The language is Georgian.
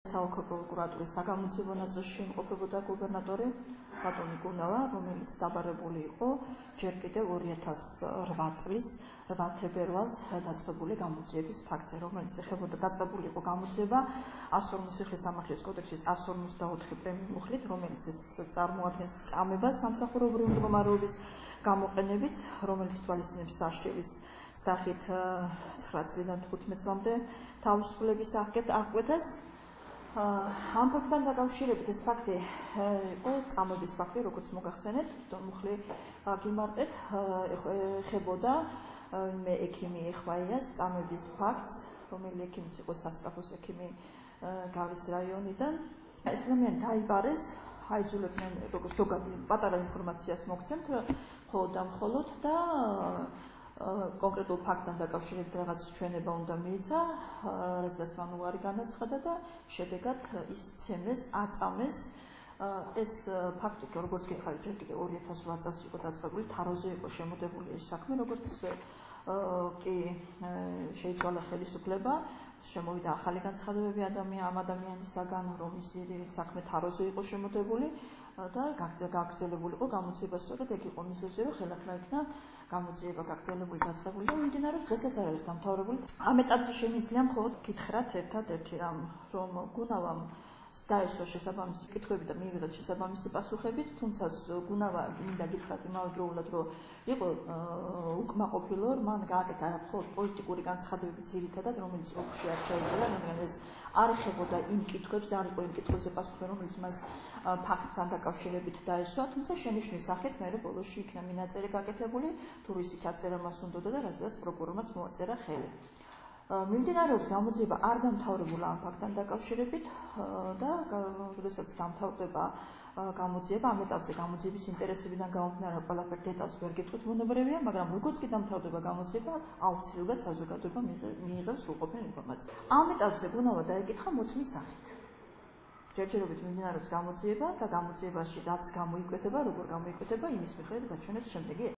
საოლქო პროკურატურის საგამოძიებო ნაწილში იმყოფებოდა გუბერნატორი ბატონი გუნავა, რომელიც დაბარებული იყო ჯერ კიდევ 2008 წლის 8 თებერვალს დაწყებული გამოძიების ფაქტზე, რომელიც ეხებოდა დაწყებული იყო გამოძიება 150 სიხლის სამართლის კოდექსის 154 პრემიუმუხლით, რომელიც წარმოადგენს წამებას სამსახურებრივი მდგომარეობის გამოყენებით, რომელიც თვალისწინებს სასჯელის სახით 9 წლიდან 15 წლამდე თავისუფლების აღკვეთას. Ამ ფაქტთან დაკავშირებით ეს ფაქტი იყო წამების ფაქტი, როგორც მოგახსენეთ, მუხლი გიმარტეთ, ეხებოდა მე ექიმი ეხვაიას წამების ფაქტს, რომელი ექიმიც იყო სასწრაფოს ექიმი გავის რაიონიდან. ეს ადამიანი დაიბარეს, აიძულებდნენ როგორც ზოგადი პატარა ინფორმაციას მოგცემთ, მხოლოდ და მხოლოდ და კონკრეტულ ფაქტთან დაკავშირებით რაღაც ჩვენება უნდა მიეცა, რაზეც მან უარი განაცხადა და შედეგად ის ცემეს, აწამეს. ეს ფაქტი, როგორც გითხარით, ჯერ კიდევ 2008 წელს იყო დაწყებული, თაროზე იყო შემოდებული ეს საქმე, როგორც კი შეიცვალა ხელისუფლება, შემოვიდა ახალი განცხადებები ამ ადამიანისაგან, რომ ის საქმე თაროზე იყო შემოდებული და გაგრძელებული იყო გამოძიება, სწორედ ეგ იყო მიზეზი, რომ ხელახლა იქნა გამოძიება გაგრძელებული, დაწყებული და მიმდინარეობს, დღესაც არ არის დამთავრებული. ამ ეტაპზე შემიძლია მხოლოდ გითხრათ ერთადერთი რამ, რომ გუნავამ დაესვა შესაბამისი კითხვები და მიიღეთ შესაბამისი პასუხებიც, თუმცა გუნავა მინდა გითხრათ იმავდროულად, რომ იყო უკმაყოფილო, რომ მან გააკეთა მხოლოდ პოლიტიკური განცხადებები ძირითადად, რომელიც ოქში არ შეუძლია, მაგრამ ეს არ ეხებოდა იმ კითხვებს, არ იყო იმ კითხვებზე პასუხი, რომელიც მას ფაქტთან დაკავშირებით დაესვა, თუმცა შენიშვნის სახით მერე ბოლოში იქნა მინაწერი გაკეთებული, თუ რისი ჩაწერა მას უნდოდა და რასაც პროკურორმაც მოაწერა ხელი. მიმდინარეობს გამოძიება არ დამთავრებულა ამ ფაქტთან დაკავშირებით და როდესაც დამთავრდება გამოძიება, ამ ეტაპზე გამოძიების ინტერესებიდან გამომდინარე ყველაფერ დეტალს ვერ გეტყვით ბუნებრივია, მაგრამ როგორც კი დამთავრდება გამოძიება, აუცილებლად საზოგადოება მიიღებს სრულყოფილ ინფორმაციას. ამ ეტაპზე გუნავა დაეკითხა მოწმის სახით. ჯერჯერობით მიმდინარეობს გამოძიება და გამოძიებაში რაც გამოიკვეთება, როგორ გამოიკვეთება, იმის მიხედვით გაჩვენებს შემდეგი